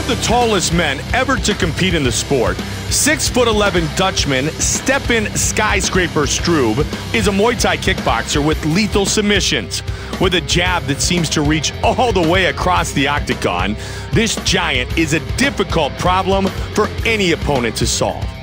of the tallest men ever to compete in the sport, 6'11" Dutchman Stefan Skyscraper Struve is a Muay Thai kickboxer with lethal submissions. With a jab that seems to reach all the way across the octagon, this giant is a difficult problem for any opponent to solve.